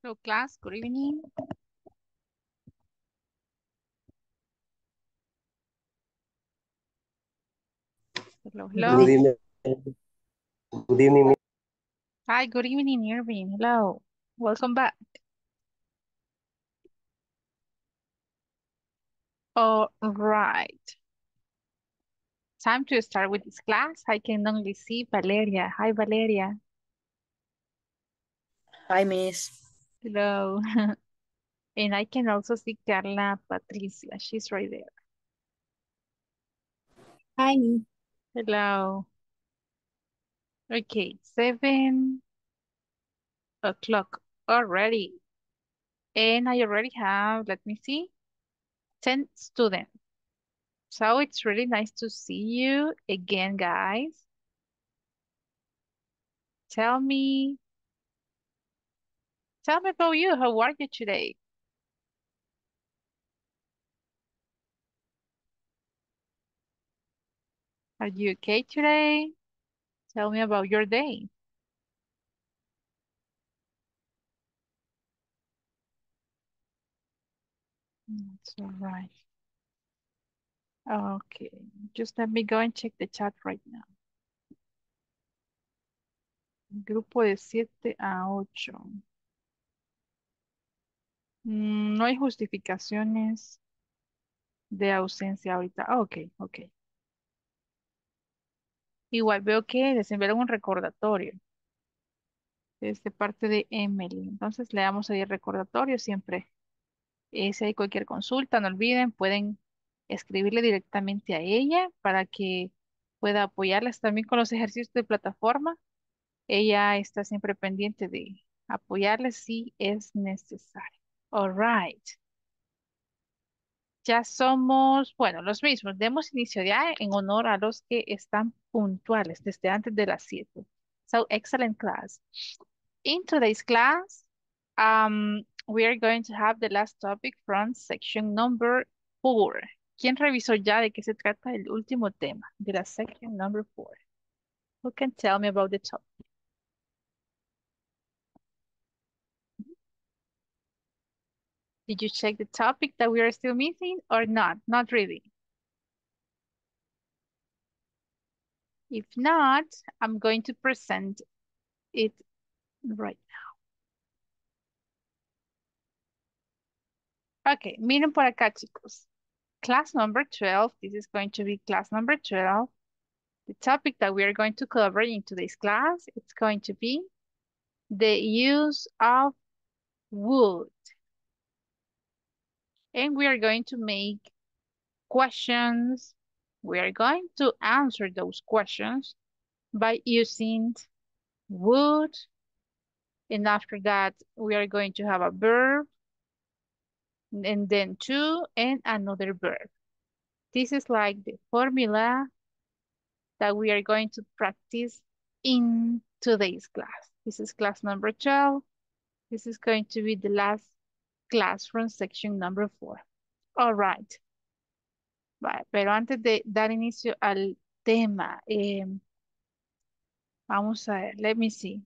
Hello, class. Good evening. Hello, Good hello. evening. Good evening. Hi, good evening, Irving. Hello. Welcome back. All right. Time to start with this class. I can only see Valeria. Hi, Valeria. Hi, Miss. Hello. And I can also see Carla Patricia. She's right there. Hi. Hello. Okay, 7 o'clock already. And I already have, let me see, 10 students. So it's really nice to see you again, guys. Tell me, tell me about you. How are you today? Are you okay today? Tell me about your day. It's all right. Okay, just let me go and check the chat right now. Grupo de 7 a 8. No hay justificaciones de ausencia ahorita. Ok, ok. Igual veo que les enviaron un recordatorio desde parte de Emily. Entonces le damos ahí el recordatorio siempre. Si hay cualquier consulta, no olviden, pueden escribirle directamente a ella para que pueda apoyarles también con los ejercicios de plataforma. Ella está siempre pendiente de apoyarles si es necesario. All right. Ya somos, bueno, los mismos. Demos inicio ya en honor a los que están puntuales desde antes de las 7. So, excellent class. In today's class, we are going to have the last topic from section number 4. ¿Quién revisó ya de qué se trata el último tema de la section number 4? Who can tell me about the topic? Did you check the topic that we are still missing or not? Not really. If not, I'm going to present it right now. Okay, miren por acá, chicos. Class number 12, this is going to be class number 12. The topic that we are going to cover in today's class, it's going to be the use of wood. And we are going to make questions. We are going to answer those questions by using would, and after that, we are going to have a verb, and then to, and another verb. This is like the formula that we are going to practice in today's class. This is class number 12. This is going to be the last class from section number 4. All right. Vale, pero antes de dar inicio al tema, vamos a ver, let me see.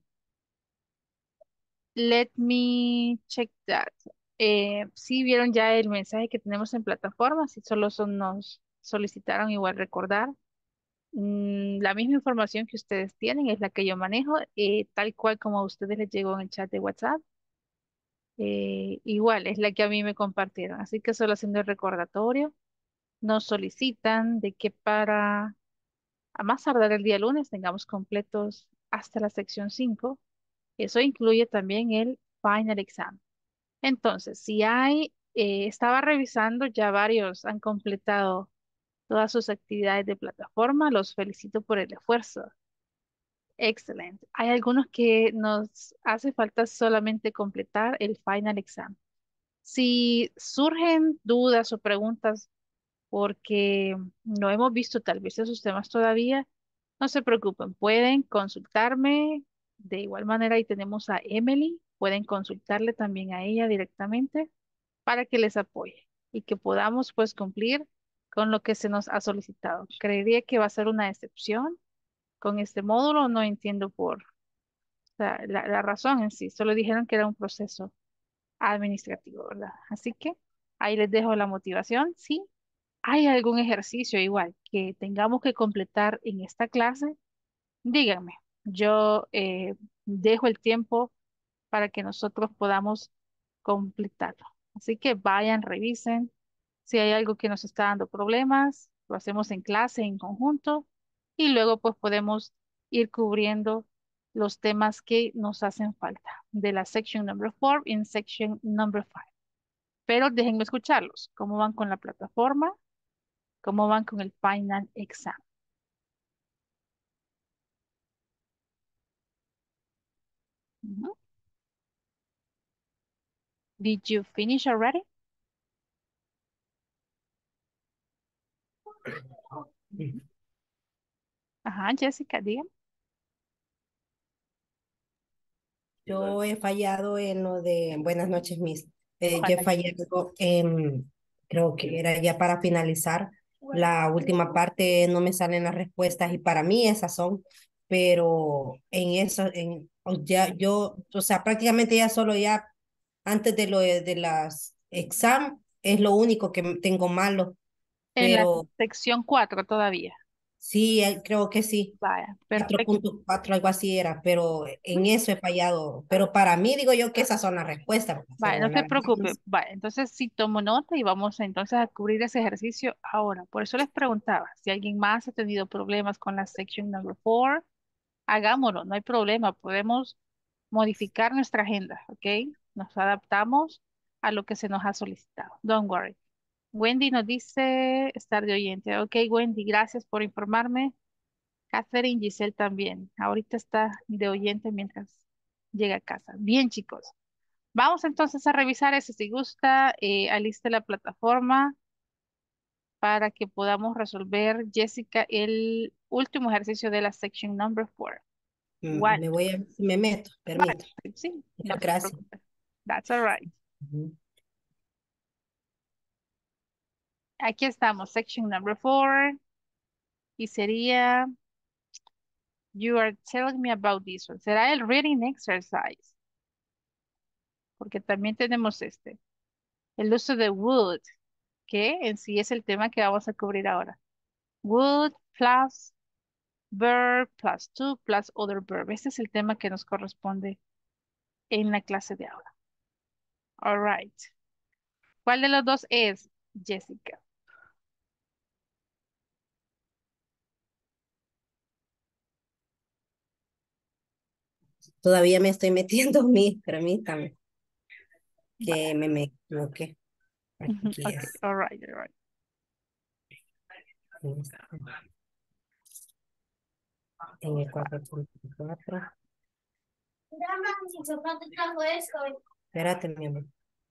Let me check that. Si vieron ya el mensaje que tenemos en plataforma, si solo nos solicitaron igual recordar. La misma información que ustedes tienen es la que yo manejo, tal cual como a ustedes les llegó en el chat de WhatsApp. Igual es la que a mí me compartieron. Así que solo haciendo el recordatorio, nos solicitan de que para a más tardar el día lunes tengamos completos hasta la sección 5. Eso incluye también el final exam. Entonces, si hay, estaba revisando, ya varios han completado todas sus actividades de plataforma. Los felicito por el esfuerzo. Excelente. Hay algunos que nos hace falta solamente completar el final exam. Si surgen dudas o preguntas porque no hemos visto tal vez esos temas todavía, no se preocupen, pueden consultarme. De igual manera, ahí tenemos a Emily, pueden consultarle también a ella directamente para que les apoye y que podamos pues cumplir con lo que se nos ha solicitado. Creería que va a ser una excepción con este módulo, no entiendo por o sea, la razón en sí, solo dijeron que era un proceso administrativo, ¿verdad? Así que ahí les dejo la motivación. Si hay algún ejercicio igual que tengamos que completar en esta clase, díganme. Yo dejo el tiempo para que nosotros podamos completarlo. Así que vayan, revisen. Si hay algo que nos está dando problemas, lo hacemos en clase, en conjunto, y luego pues podemos ir cubriendo los temas que nos hacen falta de la section number 4 en section number 5. Pero déjenme escucharlos. ¿Cómo van con la plataforma? ¿Cómo van con el final exam? Ujú. Did you finish already? Ajá, Jessica, dígame. Yo he fallado en lo de, buenas noches, Miss. Yo he Bueno, fallado en, creo que era ya para finalizar, la última parte no me salen las respuestas y para mí esas son, pero en eso, ya yo, o sea, prácticamente ya solo ya antes de lo de las exam es lo único que tengo malo, en la pero sección 4 todavía. sí, creo que sí. Vaya, cuatro perfecto. punto cuatro algo así era, pero en eso he fallado. Pero para mí digo yo que esas son las respuestas, Vale, pero no la se verdad preocupe. Vale, entonces sí tomo nota y vamos entonces a cubrir ese ejercicio ahora. Por eso les preguntaba si alguien más ha tenido problemas con la section number 4, hagámoslo, no hay problema. Podemos modificar nuestra agenda, ¿ok? Nos adaptamos a lo que se nos ha solicitado. Don't worry. Wendy nos dice estar de oyente. Ok, Wendy, gracias por informarme. Catherine Giselle también. Ahorita está de oyente mientras llega a casa. Bien, chicos. Vamos entonces a revisar eso. Si gusta, aliste la plataforma para que podamos resolver, Jessica, el último ejercicio de la section number 4. One. me voy a, si me meto, permito. Sí, no Muchas se gracias. preocupe. That's all right. Ujú. Aquí estamos, section number 4. Y sería, you are telling me about this one. Será el reading exercise, porque también tenemos este. El uso de would, que en sí es el tema que vamos a cubrir ahora. Would plus verb plus to plus other verb. Este es el tema que nos corresponde en la clase de ahora. All right. ¿Cuál de los dos es, Jessica? Todavía me estoy metiendo mi, permítame, Vaya. que me equivoqué. Aquí Ok, es. all right, all right. En el 4.4. Espérate, mi amor.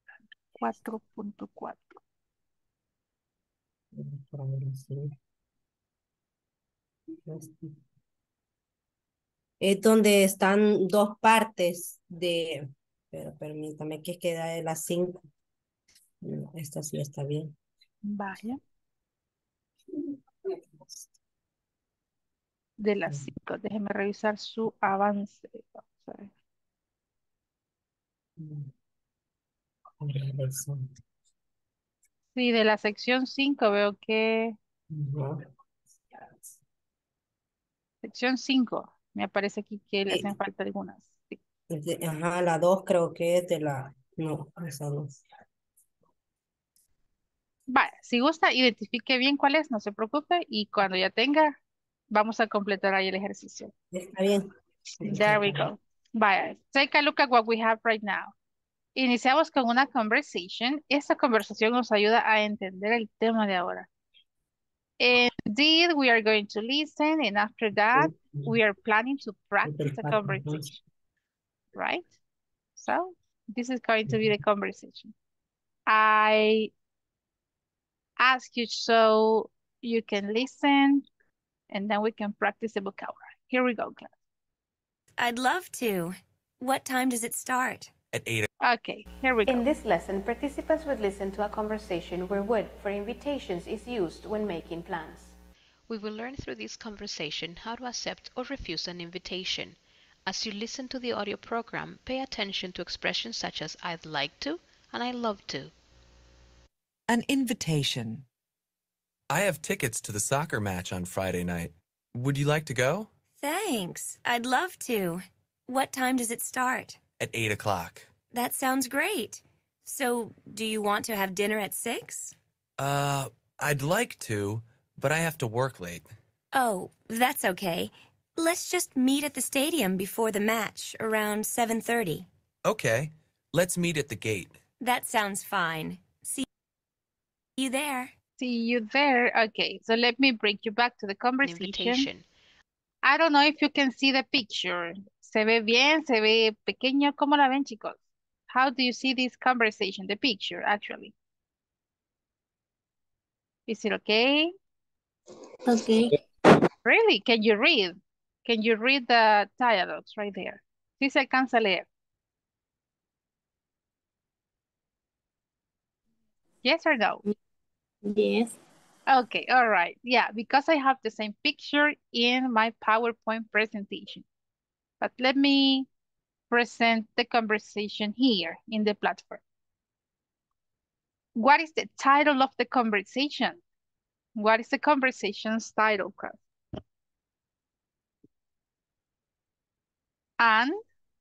4.4. Por ahí, sí. Es donde están dos partes de, pero permítame que queda de las 5. Esta sí está bien. Vaya. De las 5. Déjeme revisar su avance. Vamos a ver. Sí, de la sección 5 veo que sección 5 me aparece aquí que le hacen falta algunas. Sí. Ajá, la 2 creo que es de la, no, esa no. Vale, si gusta, identifique bien cuál es, no se preocupe, y cuando ya tenga, vamos a completar ahí el ejercicio. Está bien. There we go. Vaya, take a look at what we have right now. Iniciamos con una conversation. Esta conversación nos ayuda a entender el tema de ahora. Indeed, we are going to listen, and after that, we are planning to practice the conversation, right? So, this is going to be the conversation. I ask you so you can listen, and then we can practice the vocabulary. Here we go, class. I'd love to. What time does it start? Okay, here we go. In this lesson, participants would listen to a conversation where would for invitations is used when making plans. We will learn through this conversation how to accept or refuse an invitation. As you listen to the audio program, pay attention to expressions such as I'd like to and I love to. An invitation. I have tickets to the soccer match on Friday night. Would you like to go? Thanks. I'd love to. What time does it start? At 8 o'clock. That sounds great. So, do you want to have dinner at 6? I'd like to, but I have to work late. Oh, that's okay. Let's just meet at the stadium before the match, around 7:30. Okay, let's meet at the gate. That sounds fine. See you there. See you there. Okay, so let me bring you back to the An conversation. invitation. I don't know if you can see the picture. ¿Se ve bien? ¿Se ve pequeño? ¿Cómo la ven, chicos? How do you see this conversation, the picture, actually? Is it okay? Okay. Really? Can you read? Can you read the dialogues right there? Sí se alcanza a leer. Yes or no? Yes. Okay, all right. Yeah, because I have the same picture in my PowerPoint presentation. But let me present the conversation here in the platform. What is the title of the conversation? What is the conversation's title, class? An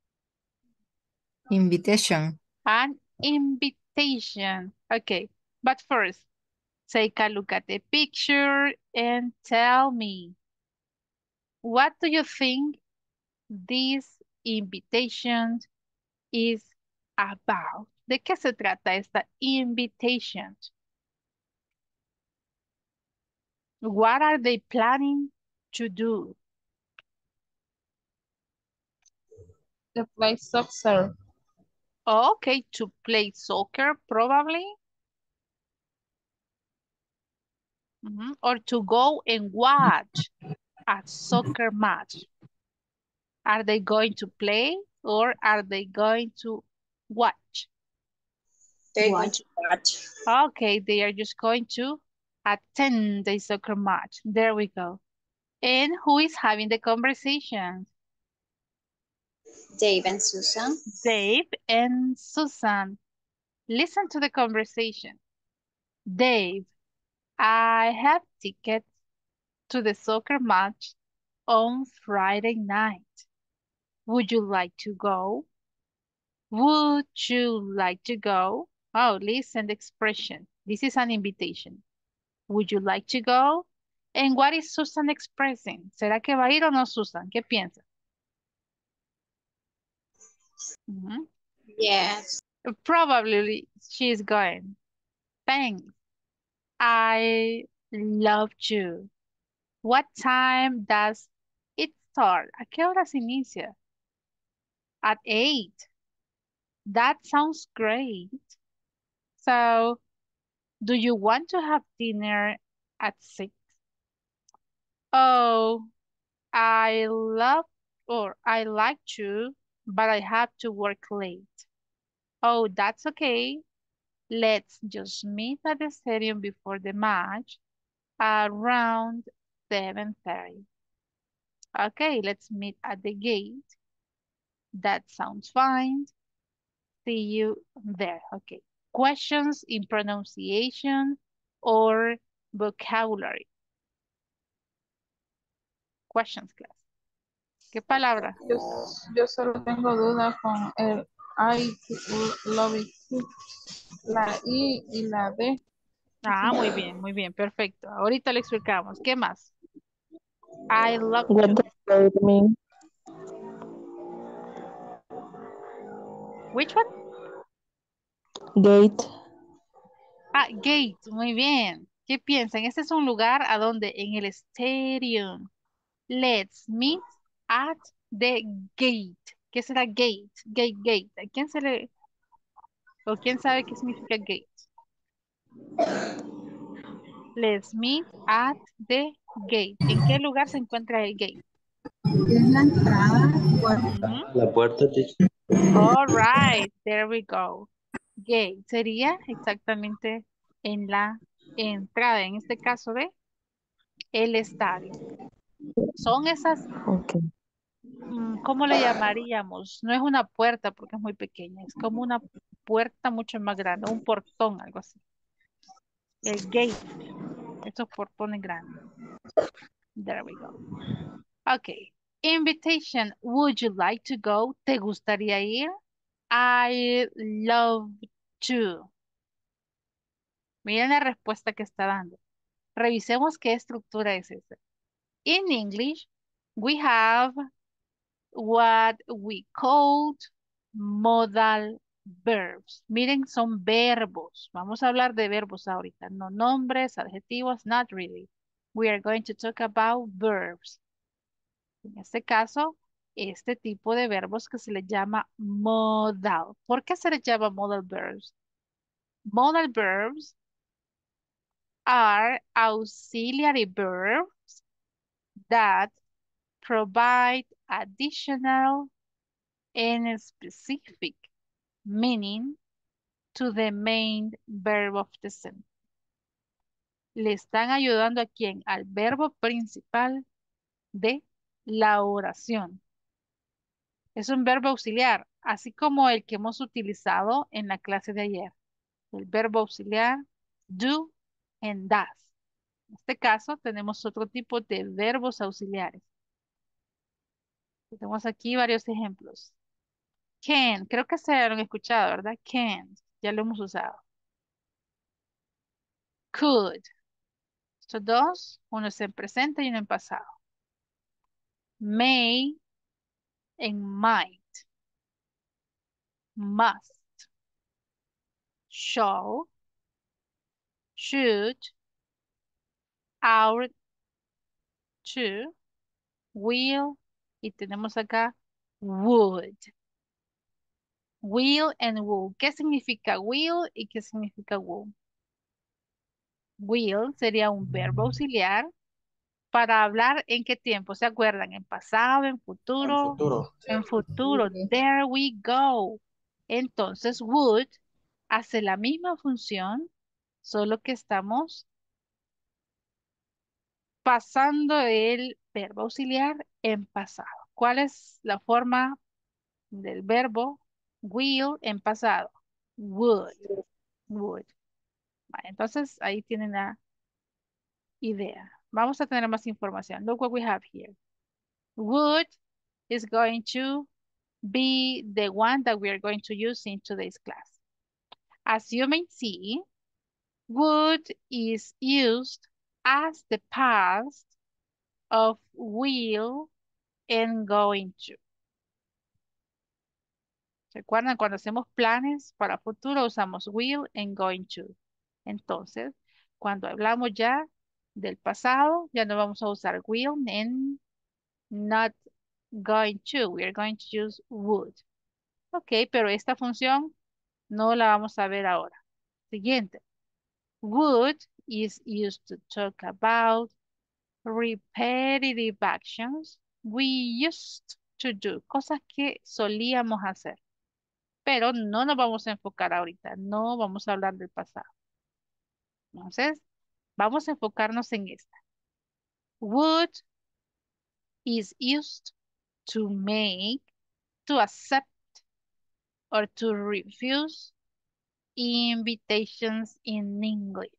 Invitation. invitation. Okay, but first, take a look at the picture and tell me, what do you think this invitation is about? ¿De qué se trata esta invitation? What are they planning to do? To play soccer. Okay, to play soccer, probably. Or to go and watch a soccer match. Are they going to play or are they going to watch? They want to watch. Okay, they are just going to attend the soccer match. There we go. And who is having the conversation? Dave and Susan. Dave and Susan. Listen to the conversation. Dave, I have tickets to the soccer match on Friday night. Would you like to go? Would you like to go? Oh, listen the expression. This is an invitation. Would you like to go? And what is Susan expressing? ¿Será que va a ir o no, Susan? ¿Qué piensa? Yes. Probably she's going. Thanks. I love you. What time does it start? ¿A qué hora se inicia? At 8. That sounds great. So, do you want to have dinner at 6? Oh, I like to, but I have to work late. Oh, that's okay. Let's just meet at the stadium before the match around 7:30. Okay, let's meet at the gate. That sounds fine. See you there. Okay. Questions in pronunciation or vocabulary. Questions, class. ¿Qué palabra? Yo solo tengo dudas con el I love it. La I y la D. Ah, muy bien, perfecto. Ahorita le explicamos. ¿Qué más? I love What you. does it mean? Which one? Gate. Ah, gate, muy bien. ¿Qué piensan? Este es un lugar a donde en el stadium. Let's meet at the gate. ¿Qué será gate? Gate, gate. ¿A quién se le... o quién sabe qué significa gate? Let's meet at the gate. ¿En qué lugar se encuentra el gate? Es la entrada. La puerta, teacher. All right, there we go. Gate sería exactamente en la entrada, en este caso de el estadio. Son esas Okay. ¿cómo le llamaríamos? No es una puerta porque es muy pequeña, es como una puerta mucho más grande, un portón, algo así. El gate, estos portones grandes. There we go. Okay. Invitation. Would you like to go? ¿Te gustaría ir? I love to. Miren la respuesta que está dando. Revisemos qué estructura es esa. In English, we have what we called modal verbs. Miren, son verbos. Vamos a hablar de verbos ahorita, no nombres, adjetivos, not really. We are going to talk about verbs. En este caso, este tipo de verbos que se le llama modal. ¿Por qué se les llama modal verbs? Modal verbs are auxiliary verbs that provide additional and specific meaning to the main verb of the sentence. Le están ayudando a quién? Al verbo principal de la oración. Es un verbo auxiliar, así como el que hemos utilizado en la clase de ayer. El verbo auxiliar do and does. En este caso tenemos otro tipo de verbos auxiliares. Tenemos aquí varios ejemplos. Can, creo que se han escuchado, ¿verdad? Can, ya lo hemos usado. Could. Estos dos, uno es en presente y uno en pasado. May and might. Must. Shall. Should. Ought to. Will. Y tenemos acá would. Will and would. ¿Qué significa will y qué significa would? Will sería un verbo auxiliar para hablar en qué tiempo, ¿se acuerdan? En pasado, en En futuro, futuro. en futuro. There we go. Entonces, would hace la misma función, solo que estamos pasando el verbo auxiliar en pasado. ¿Cuál es la forma del verbo will en pasado? Would. Would. Vale, entonces, ahí tienen la idea. Vamos a tener más información. Look what we have here. Would is going to be the one that we are going to use in today's class. As you may see, would is used as the past of will and going to. ¿Recuerdan cuando hacemos planes para futuro usamos will and going to? Entonces, cuando hablamos ya del pasado, ya no vamos a usar will and not going to. We are going to use would. Ok, pero esta función no la vamos a ver ahora. Siguiente. Would is used to talk about repetitive actions we used to do, cosas que solíamos hacer. Pero no nos vamos a enfocar ahorita, no vamos a hablar del pasado. Entonces, vamos a enfocarnos en esta. Would is used to make, to accept, or to refuse invitations in English.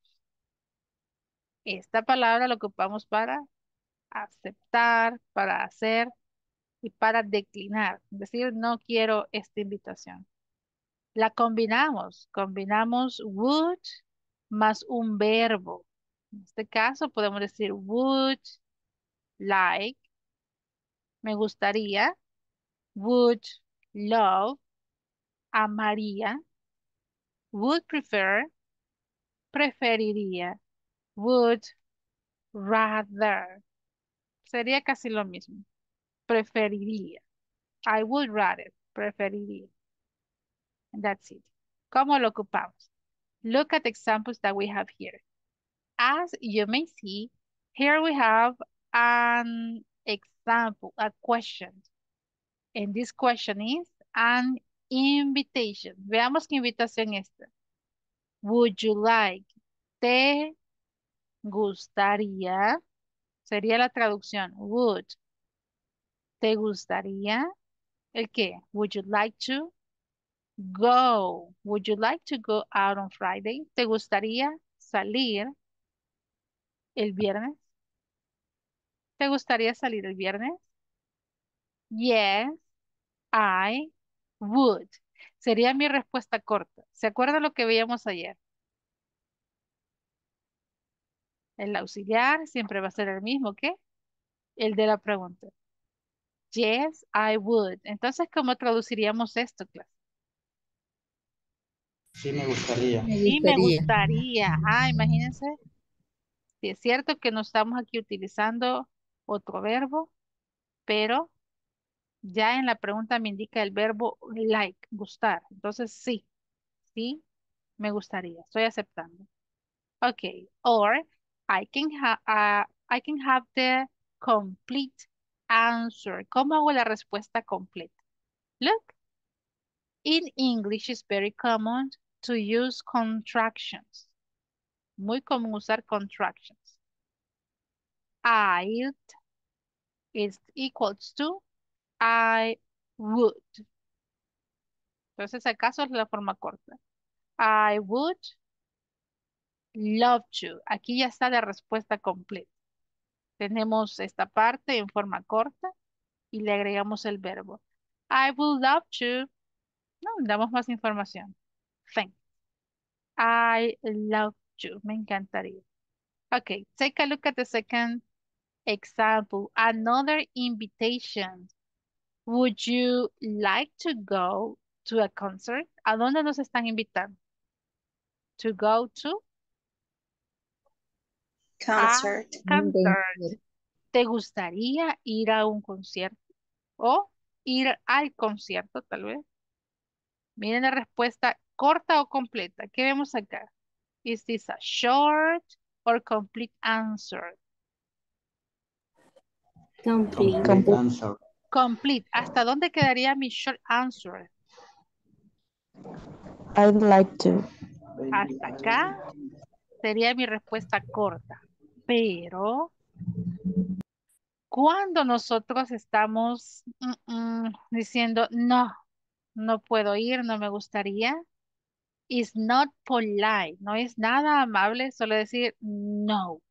Esta palabra la ocupamos para aceptar, para hacer y para declinar. Es decir, no quiero esta invitación. La combinamos would más un verbo. En este caso podemos decir would like, me gustaría, would love, amaría, would prefer, preferiría, would rather. Sería casi lo mismo. Preferiría. I would rather. Preferiría. And that's it. ¿Cómo lo ocupamos? Look at the examples that we have here. As you may see, here we have an example, a question. And this question is an invitation. Veamos qué invitación es esta. Would you like? ¿Te gustaría? Sería la traducción. Would. ¿Te gustaría? ¿El qué? Would you like to go? Would you like to go out on Friday? ¿Te gustaría salir el viernes? ¿Te gustaría salir el viernes? Yes, I would. Sería mi respuesta corta. ¿Se acuerda lo que veíamos ayer? El auxiliar siempre va a ser el mismo que el de la pregunta. Yes, I would. Entonces, ¿cómo traduciríamos esto, clase? Sí, me gustaría. Me Sí, me gustaría. gustaría. Ah, imagínense. Sí, es cierto que no estamos aquí utilizando otro verbo, pero ya en la pregunta me indica el verbo like, gustar. Entonces, sí, sí, me gustaría. Estoy aceptando. Okay. Or I can have the complete answer. ¿Cómo hago la respuesta completa? Look, in English it's very common to use contractions. Muy común usar contractions. I is equals to I would. Entonces, ¿acaso es la forma corta? I would love to. Aquí ya está la respuesta completa. Tenemos esta parte en forma corta y le agregamos el verbo. I would love to. No, damos más información. Thanks. I love to. Me encantaría. Okay, take a look at the second example. Another invitation. Would you like to go to a concert? ¿A dónde nos están invitando? To go to a concert. ¿Te gustaría ir a un concierto? O ir al concierto, tal vez. Miren la respuesta corta o completa. ¿Qué vemos acá? Is this a short or complete answer? Complete answer. Complete. ¿Hasta dónde quedaría mi short answer? I'd like to. Hasta acá sería mi respuesta corta. Pero cuando nosotros estamos diciendo no, no puedo ir, no me gustaría, is not polite, no es nada amable, solo decir no,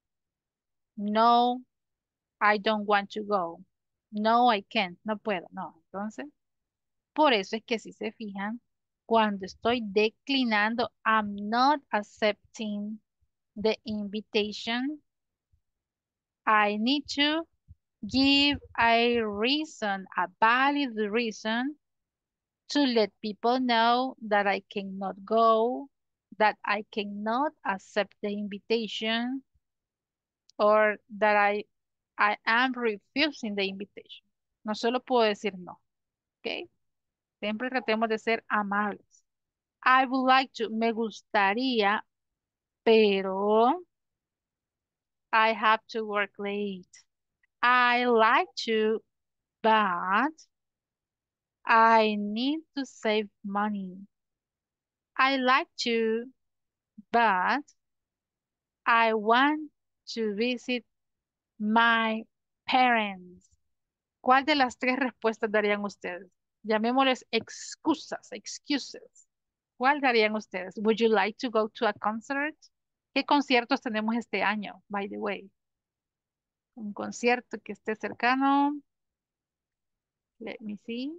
no, I don't want to go, no, I can't, no puedo, no. Entonces, por eso es que si se fijan, cuando estoy declinando, I'm not accepting the invitation, I need to give a reason, a valid reason to let people know that I cannot go, that I cannot accept the invitation, or that I am refusing the invitation. No solo puedo decir no, ¿ok? Siempre tratemos de ser amables. I would like to, me gustaría, pero I have to work late. I like to, but I need to save money. I like to, but I want to visit my parents. ¿Cuál de las tres respuestas darían ustedes? Llamémosles excusas, excuses. ¿Cuál darían ustedes? Would you like to go to a concert? ¿Qué conciertos tenemos este año, by the way? Un concierto que esté cercano. Let me see.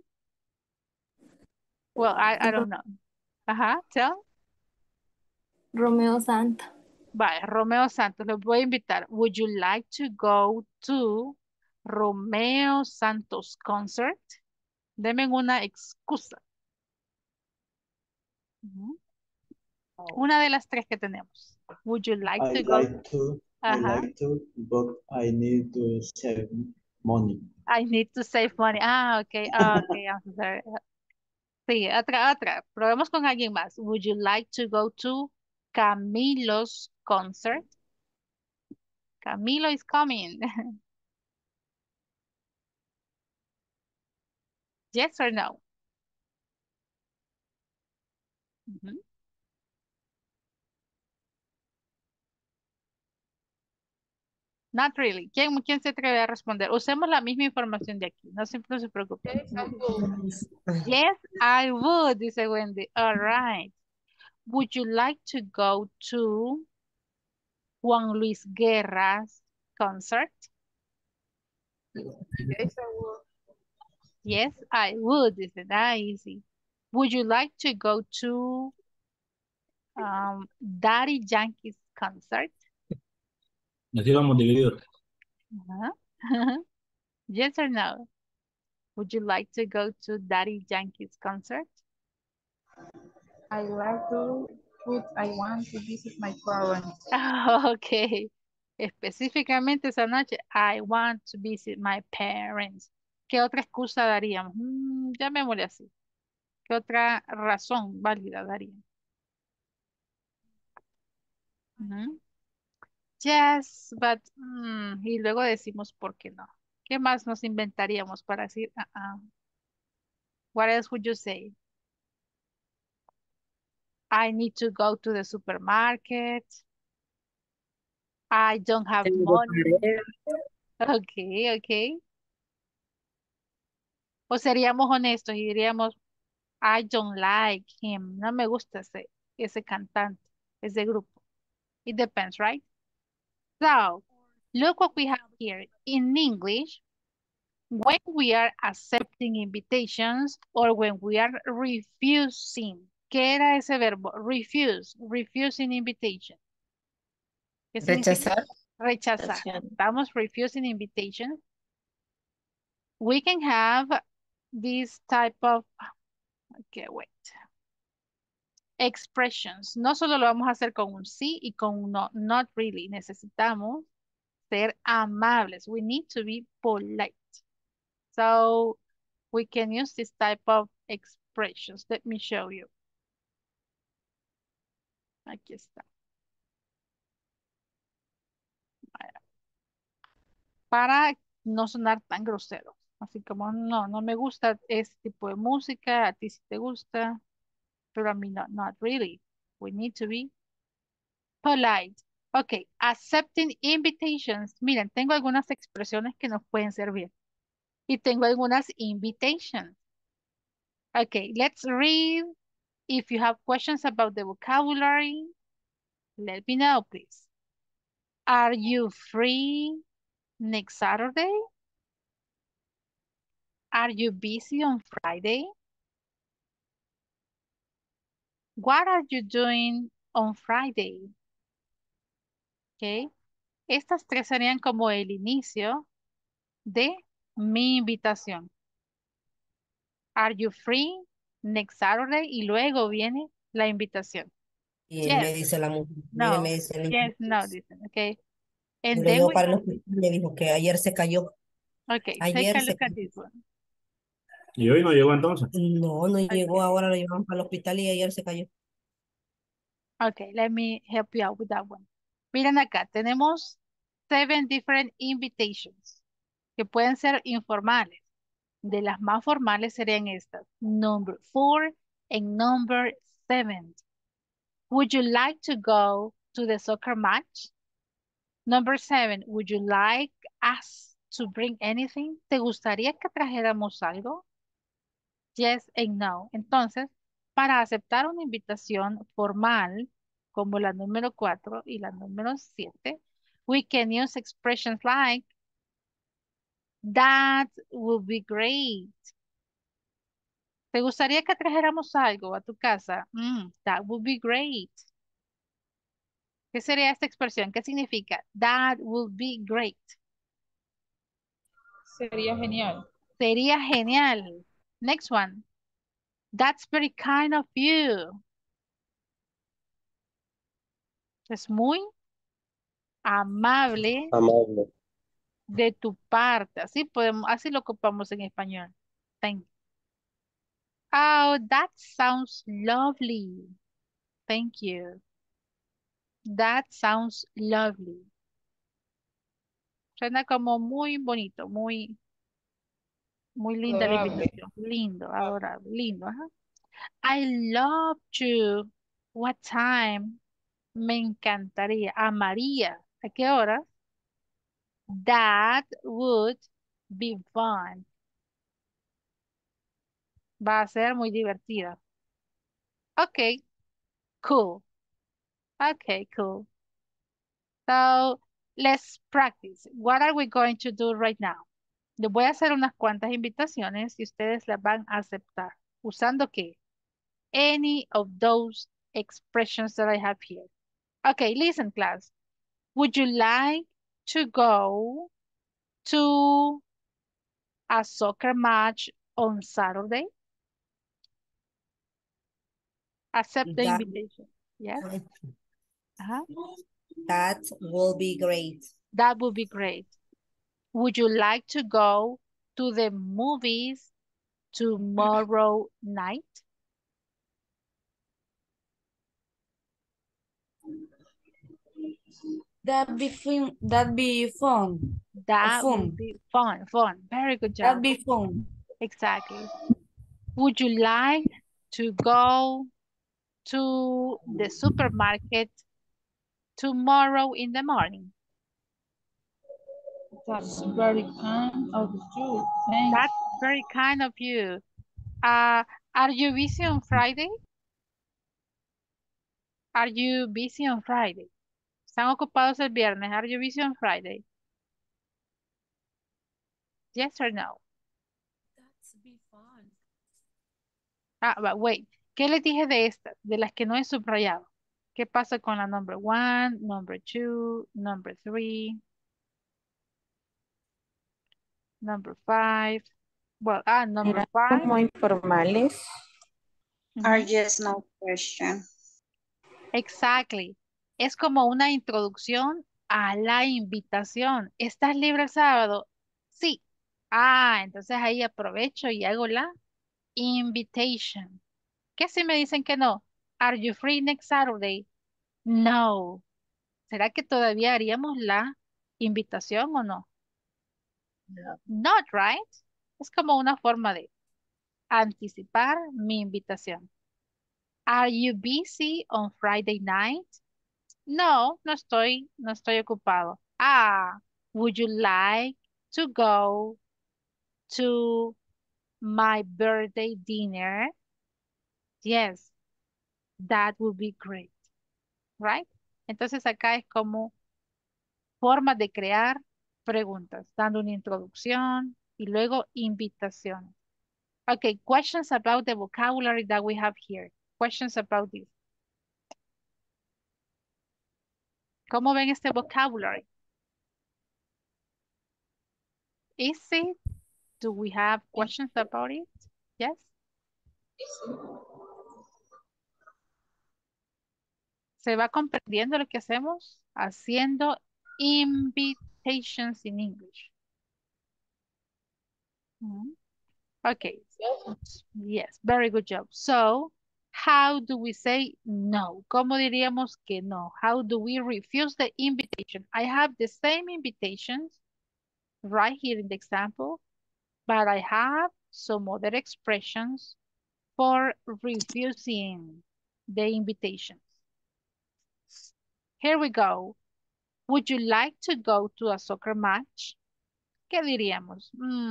Well, I don't know. Ajá, tell. Romeo Santa. Vale, Romeo Santos, los voy a invitar. Would you like to go to Romeo Santos concert? Deme una excusa. Ujú. Una de las tres que tenemos. Would you like to go? Ajá. But I need to save money. I need to save money. Ah, ok. Ah, ok. I'm so sorry. Sí, otra. Probemos con alguien más. Would you like to go to Camilo's concert? Camilo is coming. Yes or no? Ujú. Not really. ¿Quién se atreve a responder? Usemos la misma información de aquí. No, siempre no se preocupen. Yes, I would. Yes, I would, dice Wendy. All right. Would you like to go to Juan Luis Guerra's concert? Yes, I would. Yes, I would, dice Daisy. Would you like to go to Daddy Yankee's concert? Así vamos divididos. Uh-huh. Yes or no? Would you like to go to Daddy Yankee's concert? I like to, but I want to visit my parents. Okay. Específicamente esa noche, I want to visit my parents. ¿Qué otra excusa daríamos? Llamémosle así. ¿Qué otra razón válida daríamos? Ujú. Yes, but y luego decimos por qué no. ¿Qué más nos inventaríamos para decir? What else would you say? I need to go to the supermarket. I don't have money. Okay, okay. O seríamos honestos y diríamos, I don't like him. No me gusta ese cantante, ese grupo. It depends, right? So, look what we have here. In English, when we are accepting invitations or when we are refusing. ¿Qué era ese verbo? Refuse, refusing invitation. ¿Qué significa? Rechazar. Rechazar. Estamos refusing invitation. We can have this type of, okay, wait. Expressions. No solo lo vamos a hacer con un sí y con un no, not really. Necesitamos ser amables. We need to be polite. So we can use this type of expressions. Let me show you. Aquí está. Para no sonar tan groseros. Así como, no me gusta este tipo de música, a ti sí te gusta, pero a mí no, not really. We need to be polite. Ok, accepting invitations. Miren, tengo algunas expresiones que nos pueden servir. Y tengo algunas invitations. Okay, let's read. If you have questions about the vocabulary, let me know, please. Are you free next Saturday? Are you busy on Friday? What are you doing on Friday? Okay. Estas tres serían como el inicio de mi invitación. Are you free next Saturday? Y luego viene la invitación. Y él me Yes, dice la mujer, mire, no, me dice el yes, no, dicen, okay. yo And lo then llevo we, para el hospital y me dijo que ayer se cayó. okay, take Ayer a se look at cayó. this one. ¿Y hoy no llegó entonces? No, no llegó, Okay, ahora lo llevamos para el hospital y ayer se cayó. okay, let me help you out with that one. Miren acá, tenemos 7 different invitations que pueden ser informales. De las más formales serían estas. Number 4 and number 7. Would you like to go to the soccer match? Number 7, would you like us to bring anything? ¿Te gustaría que trajéramos algo? Yes and no. Entonces, para aceptar una invitación formal, como la número 4 y la número 7, we can use expressions like, that would be great. ¿Te gustaría que trajéramos algo a tu casa? That would be great. ¿Qué sería esta expresión? ¿Qué significa? That would be great. Sería genial. Sería genial. Next one. That's very kind of you. Es muy amable Amable. de tu parte. Así podemos, así lo ocupamos en español. Thank you. Oh, that sounds lovely. Thank you. That sounds lovely. Suena como muy bonito, muy linda la Adorable. invitación. Lindo, adorable, lindo. Ajá. I love you. What time? Me encantaría. Amaría. ¿A qué hora? That would be fun. Va a ser muy divertida. Okay, cool. Okay, cool. So let's practice. What are we going to do right now? Les voy a hacer unas cuantas invitaciones y ustedes las van a aceptar. ¿Usando qué? Any of those expressions that I have here. Okay, listen, class. Would you like to go to a soccer match on Saturday? Accept the That, invitation. Yes? Uh-huh. that will be great. That would be great. Would you like to go to the movies tomorrow night? That'd be fun. That'd be fun. That would Fun. be fun, fun. Very good That'd job. be fun. Exactly. Would you like to go to the supermarket tomorrow in the morning? That's very kind of you. Thank That's very kind of you. Are you busy on Friday? Are you busy on Friday? ¿Están ocupados el viernes? Are you busy on Friday? Yes or no? That's be fun. But wait. ¿Qué les dije de estas? De las que no he subrayado. ¿Qué pasa con la number one, number two, number three, number five? Well, number Eran five. como informales. Are Ujú. yes, no question. Exactly. Es como una introducción a la invitación. ¿Estás libre el sábado? Sí. Entonces ahí aprovecho y hago la invitation. ¿Qué si me dicen que no? Are you free next Saturday? No. ¿Será que todavía haríamos la invitación o no? No. Not right. Es como una forma de anticipar mi invitación. Are you busy on Friday night? No, no estoy ocupado. Would you like to go to my birthday dinner? Yes, that would be great, right? Entonces acá es como formas de crear preguntas, dando una introducción y luego invitaciones. Okay, questions about the vocabulary that we have here. Questions about this. ¿Cómo ven este vocabulary? Easy? Do we have questions about it? Yes? ¿Se va comprendiendo lo que hacemos? Haciendo invitations in English. Mm. Okay. Yes, very good job. So, how do we say no? ¿Cómo diríamos que no? How do we refuse the invitation? I have the same invitations right here in the example, but I have some other expressions for refusing the invitations. Here we go. Would you like to go to a soccer match? ¿Qué diríamos?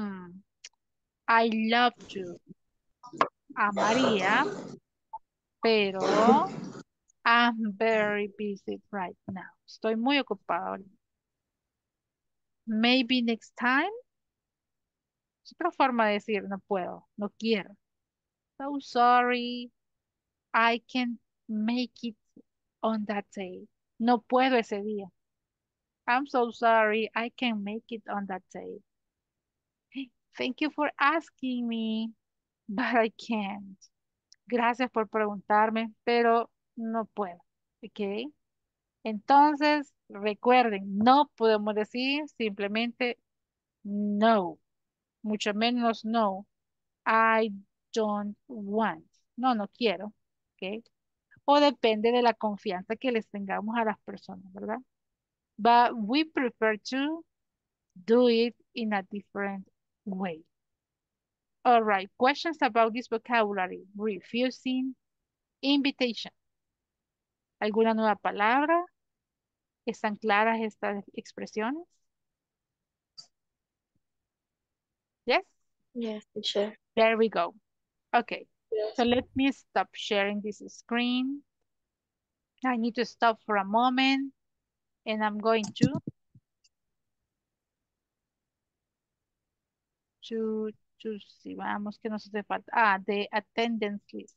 I love to. Amaría, pero I'm very busy right now. Estoy muy ocupada ahorita. Maybe next time. Es otra forma de decir no puedo, no quiero. So sorry, I can't make it on that day. No puedo ese día. I'm so sorry, I can't make it on that day. Thank you for asking me, but I can't. Gracias por preguntarme, pero no puedo. ¿Ok? Entonces, recuerden, no podemos decir simplemente no, mucho menos no. I don't want. No, no quiero. ¿Ok? O depende de la confianza que les tengamos a las personas, ¿verdad? But we prefer to do it in a different way. All right, questions about this vocabulary. Refusing, invitation. ¿Alguna nueva palabra? ¿Están claras estas expresiones? Yes, teacher. There we go. Okay. Yes. So let me stop sharing this screen. I need to stop for a moment and I'm going to, si vamos, que nos hace falta. The attendance list.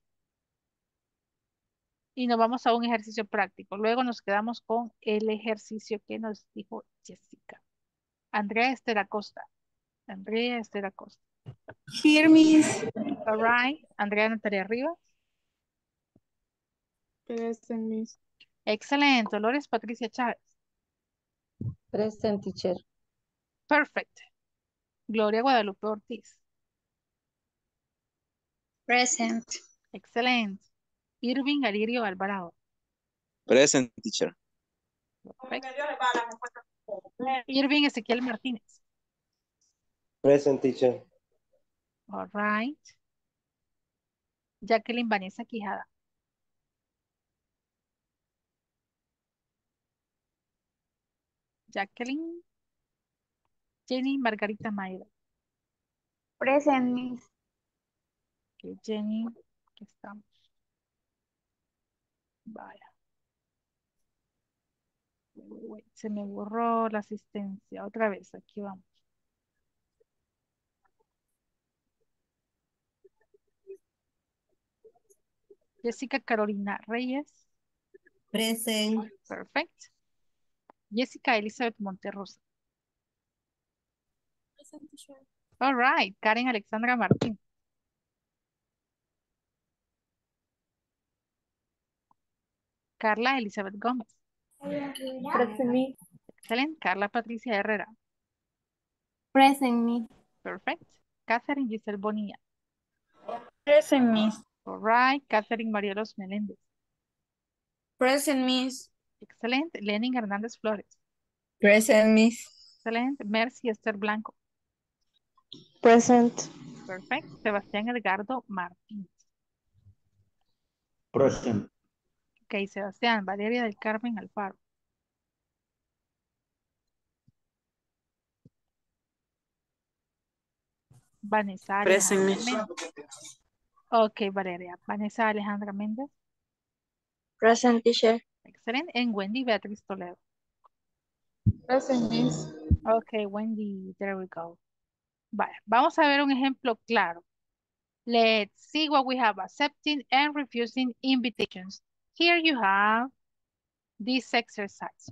Y nos vamos a un ejercicio práctico. Luego nos quedamos con el ejercicio que nos dijo Jessica. Andrea Esther Acosta. Andrea Esther Acosta. Here, Miss. All right. Andrea Natalia Rivas. Present, Miss. Excelente. Dolores Patricia Chávez. Present, teacher. Perfect. Gloria Guadalupe Ortiz. Present. Excelente. Irving Alirio Alvarado. Present, teacher. Perfecto. Irving Ezequiel Martínez. Present, teacher. All right. Jacqueline Vanessa Quijada. Jacqueline. Jenny Margarita Maida. Present, Miss. Ok, Jenny. Aquí estamos. Vaya. Se me borró la asistencia. Otra vez, aquí vamos. Jessica Carolina Reyes. Present. Perfect. Jessica Elizabeth Monterrosa. Present, teacher. All right. Karen Alexandra Martín. Carla Elizabeth Gómez. Present, Miss. Excelente. Carla Patricia Herrera. Present, Miss. Perfect. Catherine Giselle Bonilla. Present, Miss. All right. Catherine Marielos Meléndez. Present, Miss. Excelente. Lenin Hernández Flores. Present, Miss. Excelente. Mercy Esther Blanco. Present. Perfect. Sebastián Edgardo Martínez. Present. Ok, Sebastián. Valeria del Carmen Alfaro. Vanessa Present, Alejandra Miss. Méndez. Ok, Valeria. Vanessa Alejandra Méndez. Present, teacher. Excelente. En Wendy Beatriz Toledo. Present, Miss. Ok, Wendy. There we go. Vale. Vamos a ver un ejemplo claro. Let's see what we have. Accepting and refusing invitations. Here you have this exercise.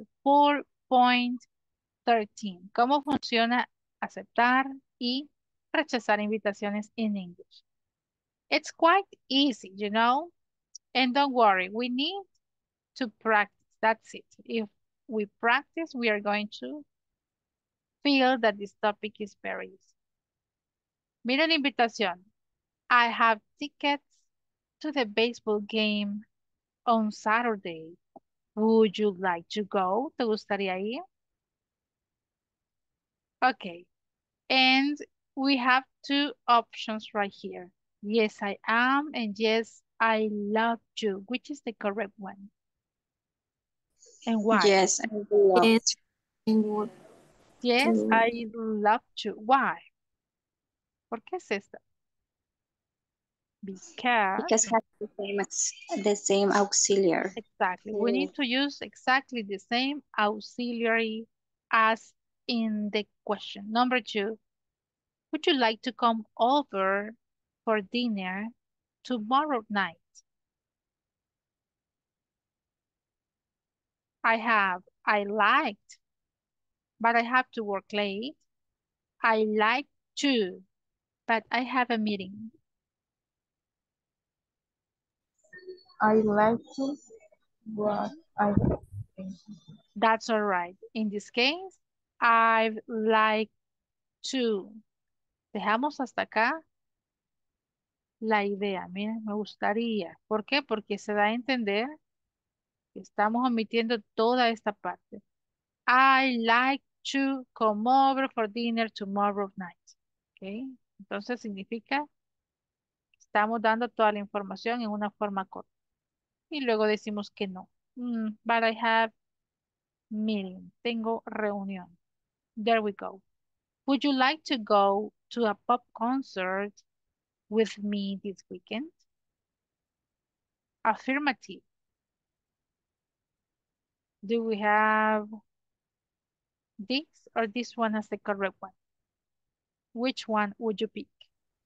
4.13. ¿Cómo funciona aceptar y rechazar invitaciones in English? It's quite easy, you know? And don't worry, we need to practice. That's it. If we practice, we are going to feel that this topic is very easy. Mira la invitación. I have tickets to the baseball game on Saturday. Would you like to go? ¿Te gustaría ir? Okay. And we have two options right here. Yes, I am, and yes, I love you. Which is the correct one? And why? Yes, I love Yes. Yes, I love you. Why? ¿Por qué es esta? because has the same auxiliary. Exactly. We need to use exactly the same auxiliary as in the question. Number 2, would you like to come over for dinner tomorrow night? I liked, but I have to work late. I like to, but I have a meeting. I like to, but I That's all right. In this case, I'd like to. Dejamos hasta acá la idea. Miren, me gustaría. ¿Por qué? Porque se da a entender que estamos omitiendo toda esta parte. I like to come over for dinner tomorrow night. ¿Ok? Entonces significa que estamos dando toda la información en una forma corta. Y luego decimos que no. But I have meeting. Tengo reunión. There we go. Would you like to go to a pop concert with me this weekend? Affirmative. Do we have this or this one as the correct one? Which one would you pick?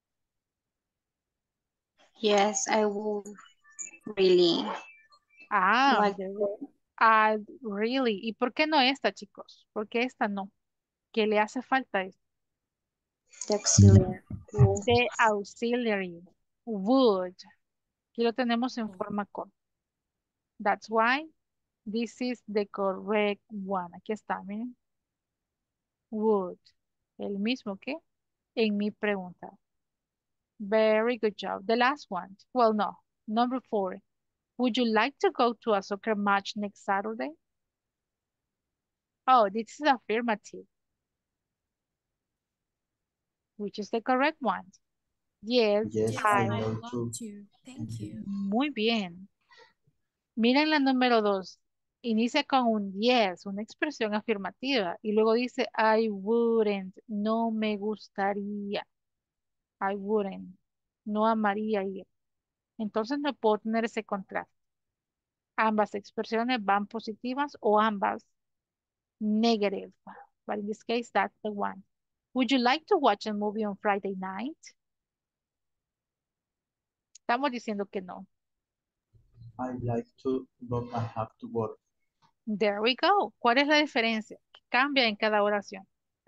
Yes, I would really Ah, like really. ¿Y por qué no esta, chicos? ¿Por qué esta no? ¿Qué le hace falta esta? the auxiliary. The auxiliary. Would. Aquí lo tenemos en forma con. That's why this is the correct one. Aquí está, miren. Would. El mismo que en mi pregunta. Very good job. The last one. Well, no. Number 4. Would you like to go to a soccer match next Saturday? Oh, this is affirmative. Which is the correct one? Yes, Yes, I I. want to. Thank you. Muy bien. Miren la número 2. Inicia con un yes, una expresión afirmativa. Y luego dice I wouldn't, no me gustaría. I wouldn't, no amaría ir. Entonces no puedo tener ese contraste. Ambas expresiones van positivas o ambas negative. But in this case, that's the one. Would you like to watch a movie on Friday night? Estamos diciendo que no. I like to, but I have to work. There we go. ¿Cuál es la diferencia? Que cambia en cada oración.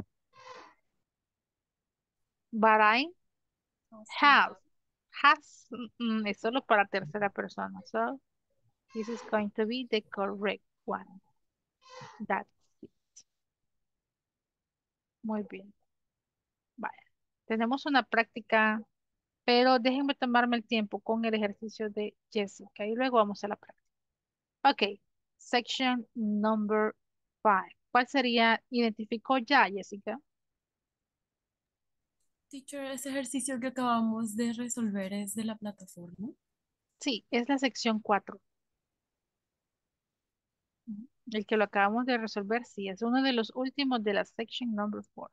But I have. Has es solo para tercera persona. So this is going to be the correct one. That's it. Muy bien. Vaya. Tenemos una práctica, pero déjenme tomarme el tiempo con el ejercicio de Jessica y luego vamos a la práctica. Ok. Section number 5. ¿Cuál sería? ¿Identificó ya, Jessica? Teacher, ese ejercicio que acabamos de resolver es de la plataforma. Sí, es la sección 4. El que lo acabamos de resolver, sí, es uno de los últimos de la section number 4.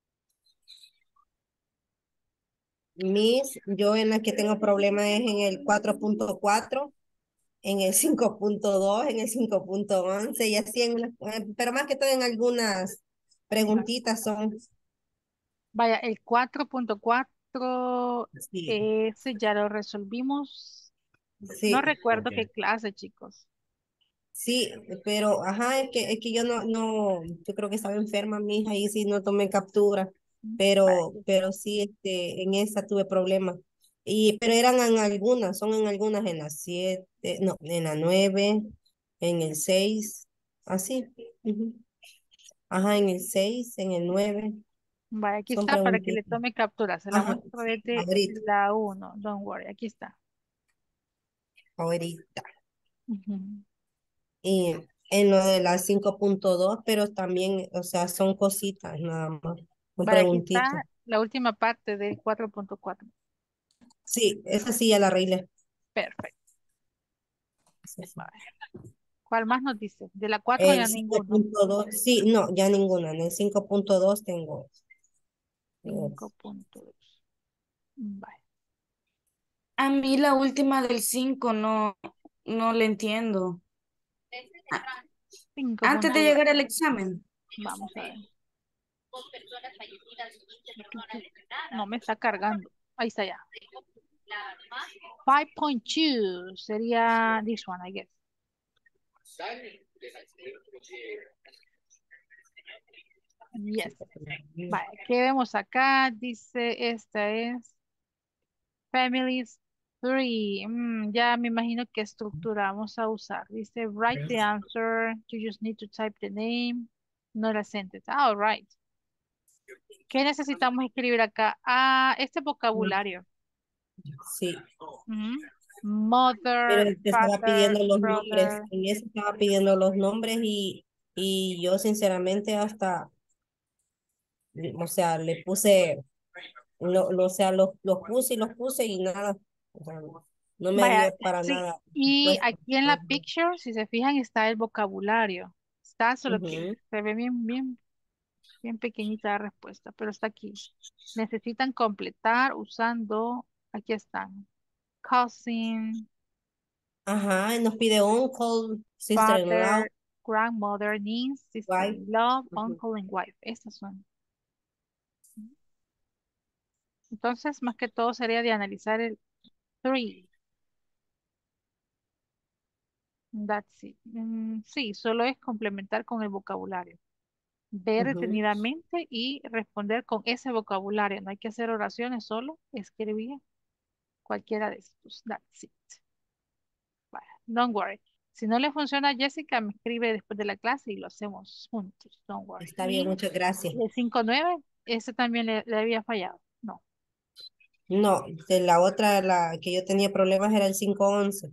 Miss, yo en la que tengo problema es en el 4.4, en el 5.2, en el 5.11 y así, pero más que todo en algunas preguntitas son. Vaya, el 4.4, Sí, ese ya lo resolvimos. sí. No recuerdo Ok. qué clase, chicos. Sí, pero ajá, es que yo yo creo que estaba enferma mi hija y sí no tomé captura, Vaya, pero sí, en esa tuve problemas. Pero eran en algunas, son en algunas, en las 7, no, en la 9, en el 6, así. Ujú. Ajá, en el 6, en el 9, vaya, aquí son está para que le preguntitas. tome captura. Se la Ajá, muestro desde ahorita, la 1. Don't worry, aquí está. ahorita. Ujú. Y en lo de las 5.2, pero también, o sea, son cositas nada más, son Vaya, aquí está preguntitas. la última parte del 4.4. Sí, esa sí ya la arreglé. Perfecto. Sí, sí. Vaya. ¿Cuál más nos dice? De la 4 El ya ninguno. 5.2, sí, no, ya ninguna. En el 5.2 tengo. 5.2. Vaya. A mí la última del 5 no le entiendo. Antes de 5.2. llegar al examen. Vamos a ver. No me está cargando. Ahí está ya. 5.2 sería this one, I guess. Yes. Vale, ¿qué vemos acá? Dice, esta es Families 3. Ya me imagino qué estructura vamos a usar. Dice, write the answer. You just need to type the name, not a sentence. Ah, all right. ¿Qué necesitamos escribir acá? Ah, este vocabulario. Sí, Ujú. Mother, pero te estaba father, pidiendo los nombres. brother. En ese estaba pidiendo los nombres y yo sinceramente hasta, o sea, le puse, o sea, los puse y nada. O sea, no me Vaya, dio para sí. nada. Y Pues, aquí en la picture, si se fijan, está el vocabulario. Está solo que ujú. se ve bien, bien Bien pequeñita la respuesta, pero está aquí. Necesitan completar usando, aquí están, cousin, Ajá, nos pide uncle, sister-in-law, father, grandmother, niece, wife. sister-in-law, Ujú, uncle, and wife. Estas son. Entonces, más que todo sería de analizar el three. That's it. Sí, solo es complementar con el vocabulario. Ver ujú. detenidamente y responder con ese vocabulario. No hay que hacer oraciones, solo escribir cualquiera de estos. That's it. Vaya, don't worry. Si no le funciona a Jessica, me escribe después de la clase y lo hacemos juntos. Don't worry. Está bien, muchas gracias. Y el 5-9, ese también le había fallado. No, No, de la otra, la que yo tenía problemas era el 511.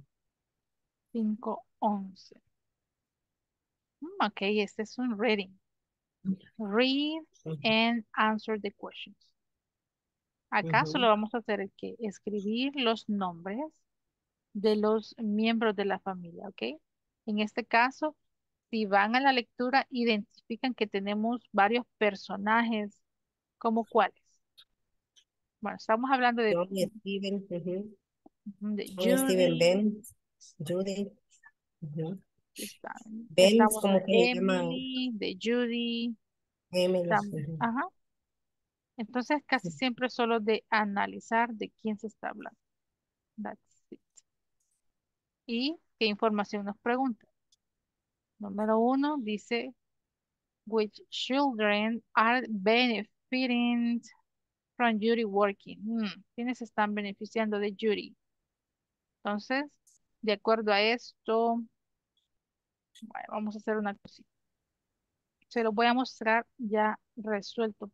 5-11. Ok, este es un reading. Read and answer the questions. Acá solo Ujú. vamos a hacer el que escribir los nombres de los miembros de la familia, ¿ok? En este caso, si van a la lectura, identifican que tenemos varios personajes, ¿como cuáles? Bueno, estamos hablando John y Steven, ujú. de John y Steven, Judy, Ben, Judy. Ujú. Ben es estamos como de que le llaman Emily, de Judy, Emily. Ujú. ajá. Entonces, casi siempre solo de analizar de quién se está hablando. That's it. ¿Y qué información nos pregunta? Número 1 dice, which children are benefiting from Judy working? ¿Quiénes se están beneficiando de Judy? Entonces, de acuerdo a esto, bueno, vamos a hacer una cosita. Se lo voy a mostrar ya resuelto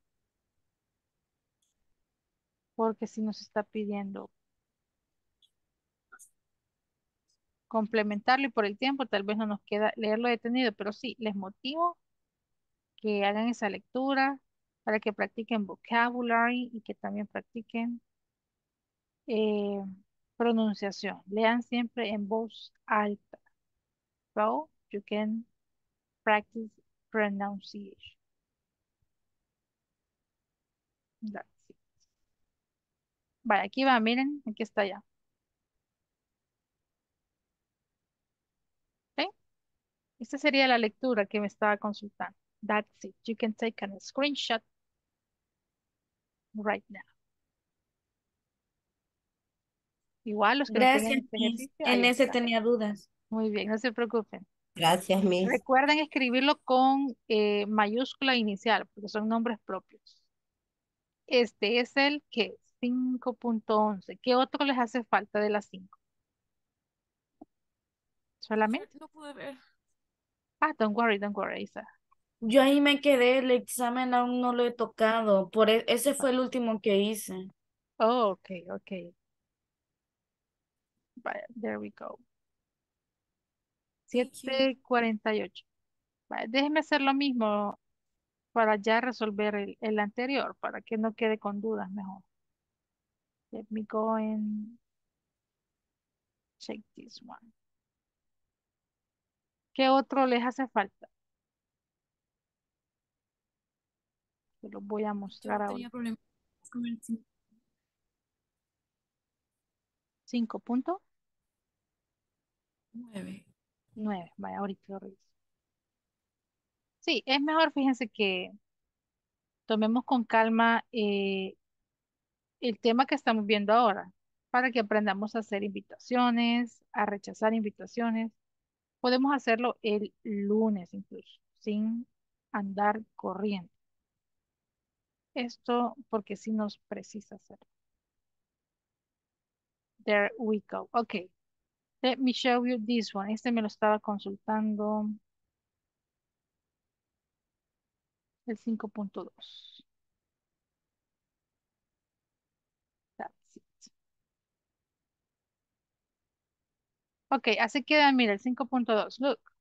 porque si nos está pidiendo complementarlo y por el tiempo tal vez no nos queda leerlo detenido, pero sí, les motivo que hagan esa lectura para que practiquen vocabulary y que también practiquen eh, pronunciación. Lean siempre en voz alta. So you can practice pronunciation. That's it. Vale, aquí va, miren, aquí está ya. ¿Ok? Esta sería la lectura que me estaba consultando. That's it. You can take a screenshot right now. Igual los que no tengan Gracias, este Miss. ejercicio, ahí En ese está. tenía dudas. Muy bien, no se preocupen. Gracias, Miss. Recuerden escribirlo con mayúscula inicial, porque son nombres propios. Este es el que 5.11. ¿Qué otro les hace falta de las 5? ¿Solamente? No pude ver. Ah, don't worry, Isa. Yo ahí me quedé, el examen aún no lo he tocado. Ese fue el último que hice. Oh, ok, ok. Vaya, there we go. Thank you. 7:48. Vaya, déjenme hacer lo mismo para ya resolver el anterior, para que no quede con dudas mejor. Let me go and check this one. ¿Qué otro les hace falta? Se los voy a Yo mostrar ahora. tenía problemas con el 5.9. 9. Vaya, ahorita lo reviso. Sí, es mejor, fíjense que tomemos con calma el tema que estamos viendo ahora, para que aprendamos a hacer invitaciones, a rechazar invitaciones. Podemos hacerlo el lunes incluso, sin andar corriendo. Esto porque sí nos precisa hacer. There we go. Okay. Let me show you this one. Este me lo estaba consultando el 5.2. That's it. Ok, así queda, mira, el 5.2. Look.